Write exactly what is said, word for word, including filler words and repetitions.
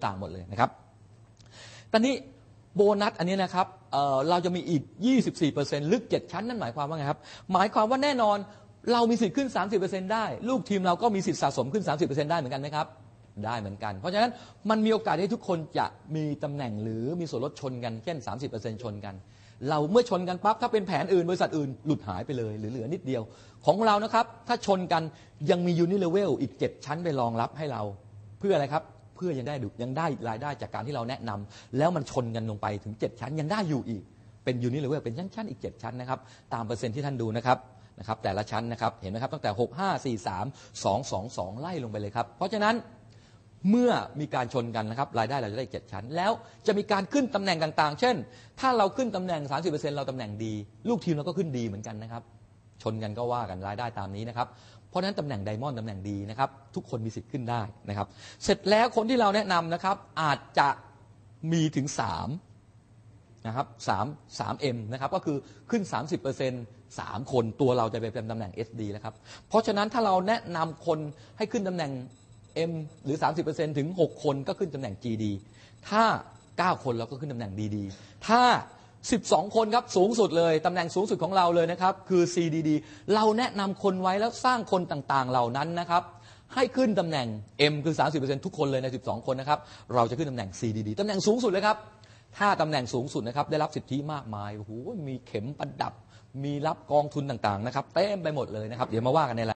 ต่างหมดเลยนะครับตอนนี้โบนัสอันนี้นะครับ เ, เราจะมีอีก ยี่สิบสี่เปอร์เซ็นต์ ลึกเจ็ดชั้นนั่นหมายความว่าไงครับหมายความว่าแน่นอนเรามีสิทธิ์ขึ้น สามสิบเปอร์เซ็นต์ ได้ลูกทีมเราก็มีสิทธิ์สะสมขึ้น สามสิบเปอร์เซ็นต์ ได้เหมือนกันไหมครับได้เหมือนกันเพราะฉะนั้นมันมีโอกาสให้ทุกคนจะมีตำแหน่งหรือมีส่วนลดชนกันเช่น สามสิบเปอร์เซ็นต์ ชนกันเราเมื่อชนกันปั๊บถ้าเป็นแผนอื่นบริษัทอื่นหลุดหายไปเลยหรือเหลือนิดเดียวของเรานะครับถ้าชนกันยังมียูนิเลเวลอีกเจ็ดชั้นไปรองรับให้เราเพื่ออะไรครับเพื่อยังได้ยังได้รายได้จากการที่เราแนะนำแล้วมันชนกันลงไปถึงเจ็ดชั้นยังได้อยู่อีกเป็นยูนิเลเวลเป็นชั้นๆอีกเจ็ดชั้นนะครับตามเปอร์เซ็นต์ที่ท่านดูนะครับนะครับแต่ละชั้นนะครับเห็นไหมครับตั้งแต่หก ห้า สี่ สาม สอง สอง สองไล่ลงไปเลยครับเพราะฉะนั้นเมื่อมีการชนกันนะครับรายได้เราจะได้เจ็ดชั้นแล้วจะมีการขึ้นตำแหน่งต่างๆเช่นถ้าเราขึ้นตำแหน่ง สามสิบเปอร์เซ็นต์ เราตำแหน่งดีลูกทีมเราก็ขึ้นดีเหมือนกันนะครับชนกันก็ว่ากันรายได้ตามนี้นะครับเพราะฉะนั้นตำแหน่งไดมอนด์ตำแหน่งดีนะครับทุกคนมีสิทธิ์ขึ้นได้นะครับเสร็จแล้วคนที่เราแนะนำนะครับอาจจะมีถึงสามนะครับสาม สาม เอ็ม นะครับก็คือขึ้น สามสิบเปอร์เซ็นต์ สามคนตัวเราจะไปเป็นตำแหน่ง เอส ดี แล้วครับเพราะฉะนั้นถ้าเราแนะนำคนให้ขึ้นตำแหน่ง M หรือ สามสิบเปอร์เซ็นต์ ถึงหกคนก็ขึ้นตำแหน่ง จี ดี ถ้าเก้าคนเราก็ขึ้นตำแหน่ง ดี ดี ถ้าสิบสองคนครับสูงสุดเลยตำแหน่งสูงสุดของเราเลยนะครับคือ ซี ดี ดี เราแนะนำคนไว้แล้วสร้างคนต่างๆเหล่านั้นนะครับให้ขึ้นตำแหน่ง M คือ สามสิบเปอร์เซ็นต์ ทุกคนเลยในสิบสองคนนะครับเราจะขึ้นตำแหน่ง ซี ดี ดี ตำแหน่งสูงสุดเลยครับถ้าตำแหน่งสูงสุดนะครับได้รับสิทธิมากมายโอ้โหมีเข็มประดับมีรับกองทุนต่างๆนะครับเต็มไปหมดเลยนะครับเดี๋ยวมาว่ากันใน